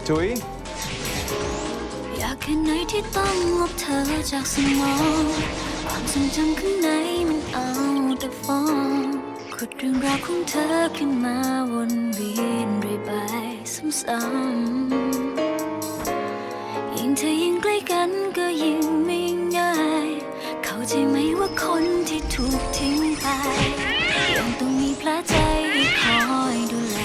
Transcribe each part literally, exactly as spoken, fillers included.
จุ๋ยอยากแค่ไหนที่ต้องลบเธอจากสมองความทรงจำข้างในมันเอาแต่ฟ้องขุดเรื่องราวของเธอขึ้นมาวนเวียนเรื่อยไปซ้ำๆยิ่งเธอยิ่งใกล้กันก็ยิ่งไม่ง่ายเข้าใจไหมว่าคนที่ถูกทิ้งไปยังต้องมีแผลใจให้คอยดูแล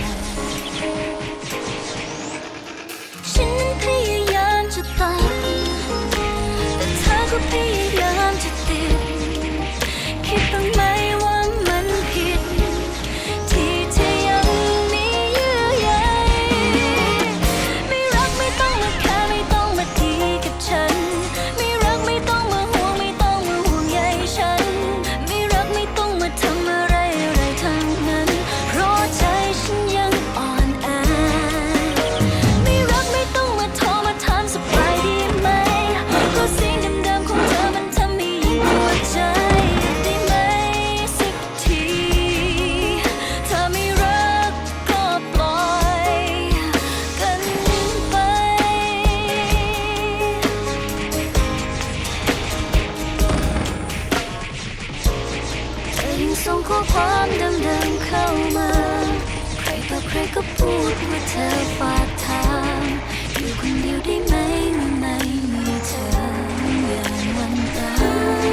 ฉันนั้นพยายามจะตัดแต่เธอก็พยายามจะติดคิดบ้างไหมว่ามันผิดที่เธอยังมีเยื่อใยไม่รักไม่ต้องมาแค่ไม่ต้องมาดีกับฉันไม่รักไม่ต้องมาห่วงไม่ต้องมาห่วงใยฉันไม่รักไม่ต้องมาทำอะไรอะไรทั้งนั้นเพราะใจฉันยังอ่อนแอไม่รักไม่ต้องมาโทรมาถามสบายดีไหมเพราะเสียงเดิมๆของเธอมันทำให้ยิ่งปวดใจได้ไหมสักทีถ้าไม่รักก็ปล่อยกันไปเธอยังส่งข้อความเดิมๆเข้ามาใครต่อใครก็พูดว่าเธอฝากทางอยู่คนเดียวได้ไหมเมื่อไม่มีเธออย่างวันตาย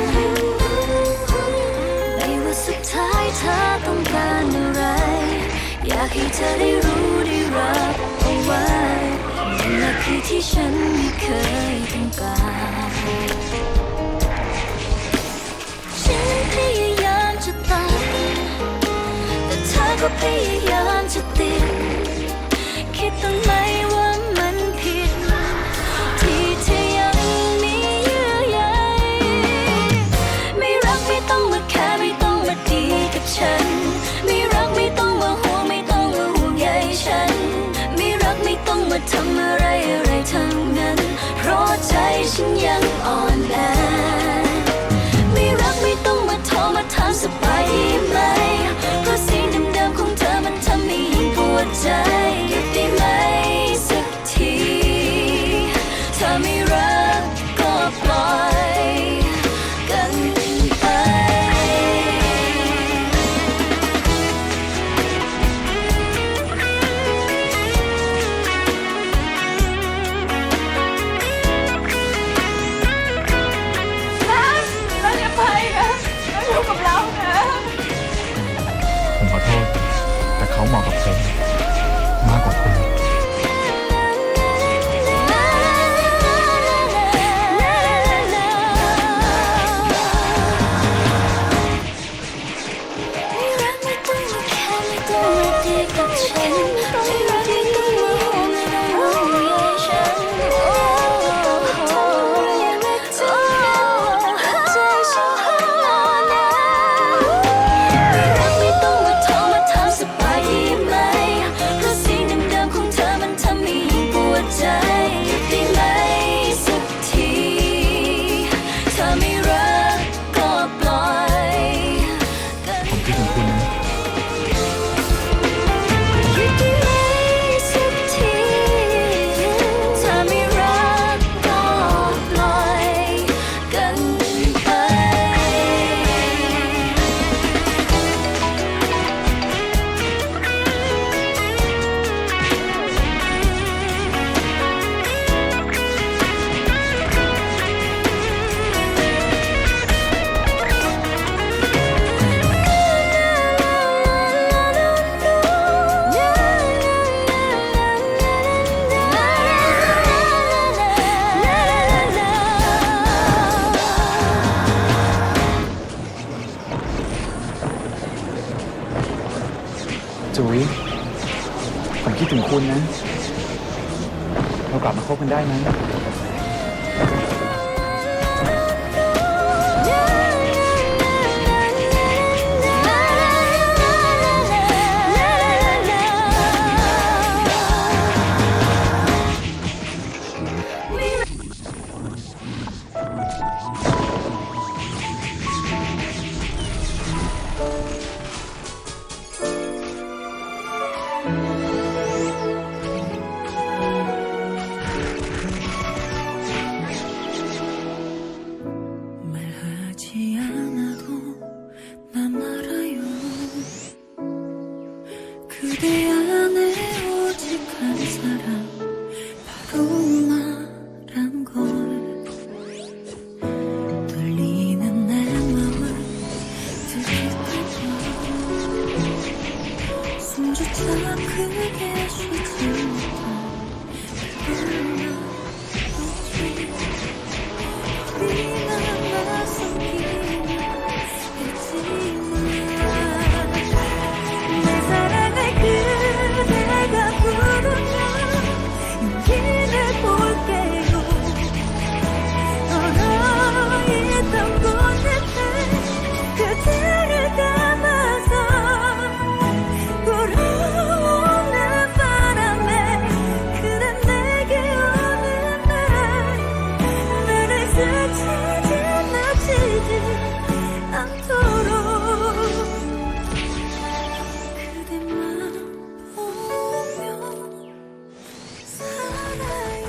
ไม่ว่าสุดท้ายเธอต้องการอะไรอยากให้เธอได้รู้ได้รับเอาไว้นั่นแหละคือที่ฉันไม่เคยต้องการฉันนั้นพยายามจะตัดแต่เธอก็พยายามจะติดคิดบ้างไหมว่ามันผิดที่เธอยังมีเยื่อใยไม่รักไม่ต้องมาแค่ไม่ต้องมาดีกับฉันไม่รักไม่ต้องมาห่วงไม่ต้องมาห่วงใยฉันไม่รักไม่ต้องมาทำอะไรอะไรทั้งนั้นเพราะใจฉันยังอ่อนแอไม่รักไม่ต้องมาโทรมาถามสบายดีไหมเพราะเสียงเดิมๆของเธอมันทำให้ยิ่งปวดใจหยุดได้ไหมสักทีถ้าไม่รักก็ปล่อยกันไปเราจะไปนะเราอยู่กับเรานะผมขอโทษแต่เขาเหมาะกับผมมากกว่าคุณไม่รักไม่ต้องมาแค่ไม่ต้องมาดีกับฉันไม่รักไม่ต้องมาห่วงไม่ต้องห่วงใยฉันโอ้โหยังไม่เจอใจฉันอ่อนแอไม่รักไม่ต้องมาโทรมาถามสบายดีไหมเพราะเสียงเดิมๆของเธอมันทำให้ยิ่งปวดใจหยุดได้ไหมสักทีถ้าไม่รักก็ปล่อยกันผมคิดถึงคุณนะหยุดได้ไหมสักทีถ้าไม่รักก็ปล่อยกันไปจุ๋ยผมคิดถึงคุณนะ เรากลับมาคบกันได้ไหม 그대 안에 오직 한 사람 바로 나란 걸 떨리는 내 맘을 들킬까봐 숨조차 크게 쉬지 못한 그걸 우리나 낯선 길을 했지만 내 사랑을 그대가 부르면 용기 내볼게요. 얼어있던 꽃잎에 그대를 담아서 불어오는 바람에 그대 내게 오는 날 나를 스치지 놓치지 않도록 그대만 보며 살아요.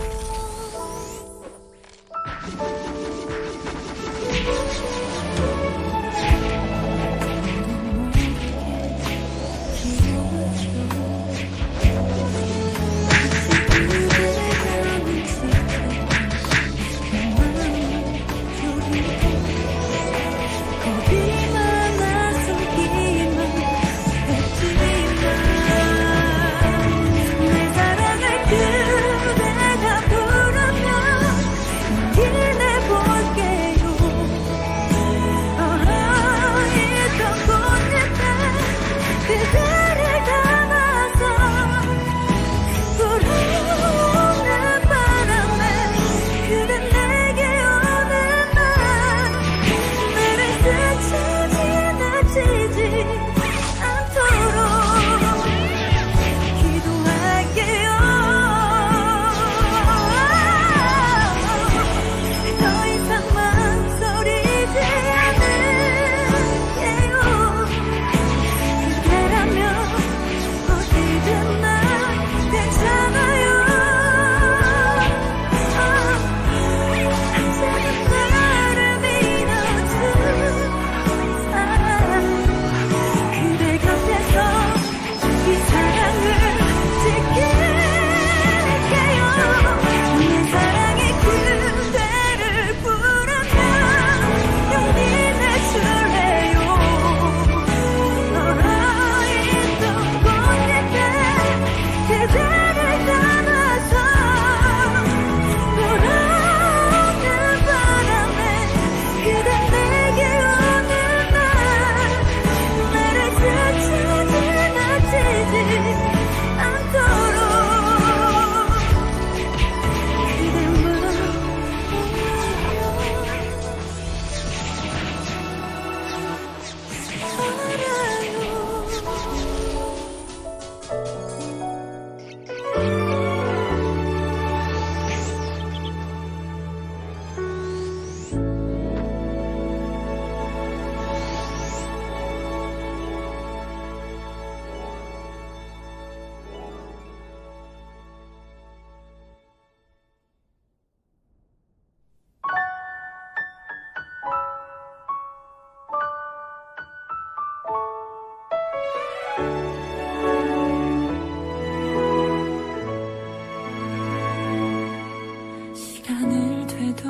시간을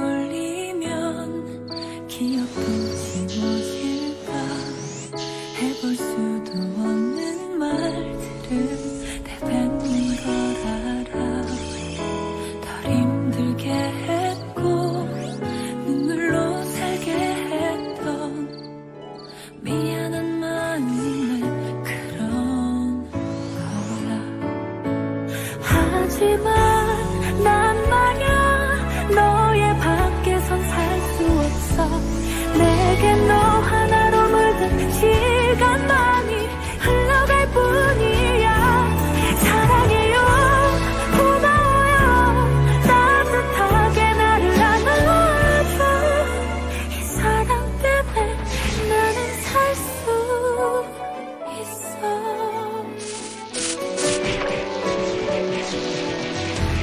되돌리면 기억도 지워질까 해볼 수도 없는 말들은 내뱉는 걸 알아. 덜 힘들게 했고 눈물로 살게 했던 미안한 마음에 그런 거야. 하지만 난 말야 너의 밖에선 살 수 없어. 내게 너 하나로 물든 시간만이 흘러갈 뿐이야. 사랑해요, 고마워요, 따뜻하게 나를 안아줘. 이 사랑 때문에 나는 살 수 있어.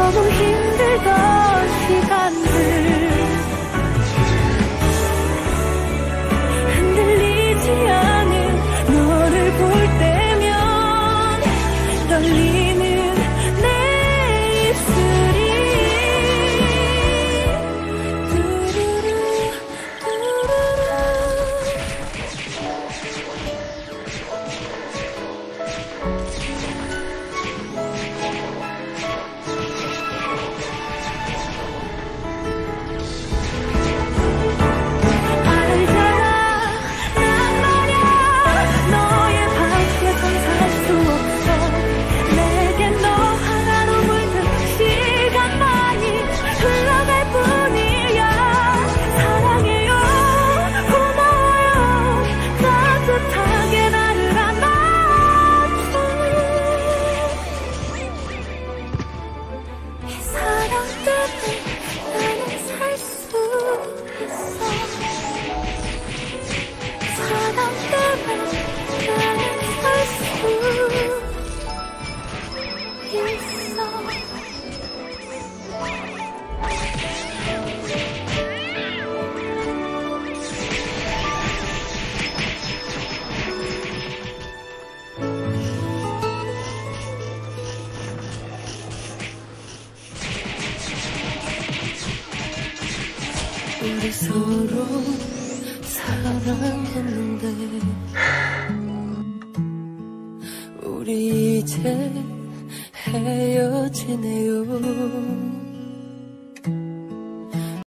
너무 힘들던 시간들 흔들리지 않은 너를 볼 때면 떨리는 내 입술이 두루루 두루루 알잖아 난 말야 너의 밖에선 살 수 없어 내겐 너 하나로 물든 시간만이 흘러갈 뿐이야 사랑해요 고마워요 따뜻하게 나를 안아줘 이 사랑 때문에 나는 살 수 있어 사랑 때문에 나는 살 수 있어 우리 서로 사랑했는데 우리 이제 헤어지네요.